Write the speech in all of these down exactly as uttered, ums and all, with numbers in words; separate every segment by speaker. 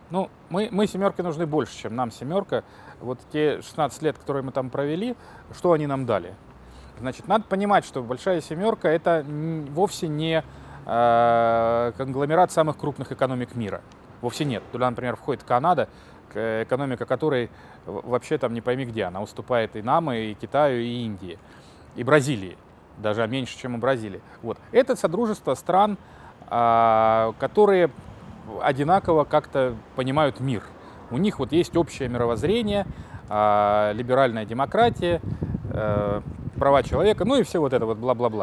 Speaker 1: Ну, мы, мы семерке нужны больше, чем нам семерка. Вот те шестнадцать лет, которые мы там провели, что они нам дали? Значит, надо понимать, что большая семерка — это вовсе не э, конгломерат самых крупных экономик мира. Вовсе нет. Туда, например, входит Канада, экономика которой вообще там не пойми где. Она уступает и нам, и Китаю, и Индии, и Бразилии. Даже меньше, чем у Бразилии. Вот. Это содружество стран, э, которые одинаково как-то понимают мир. У них вот есть общее мировоззрение, э, либеральная демократия, э, права человека, ну и все вот это вот бла-бла-бла.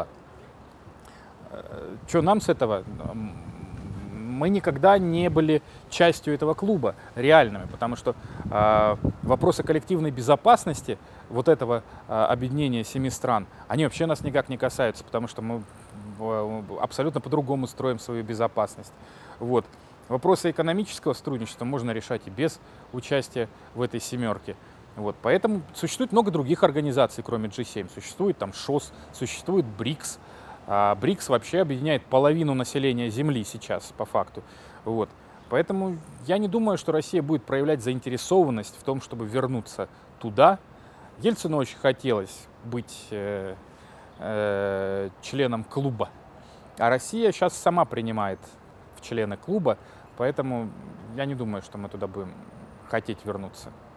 Speaker 1: Что нам с этого? Мы никогда не были частью этого клуба реальными, потому что э, вопросы коллективной безопасности вот этого э, объединения семи стран, они вообще нас никак не касаются, потому что мы э, абсолютно по-другому строим свою безопасность. Вот. Вопросы экономического сотрудничества можно решать и без участия в этой семерке. Вот. Поэтому существует много других организаций, кроме джи семь. Существует там ШОС, существует БРИКС. А БРИКС вообще объединяет половину населения Земли сейчас, по факту. Вот. Поэтому я не думаю, что Россия будет проявлять заинтересованность в том, чтобы вернуться туда. Ельцину очень хотелось быть э, э, членом клуба. А Россия сейчас сама принимает в члены клуба. Поэтому я не думаю, что мы туда будем хотеть вернуться.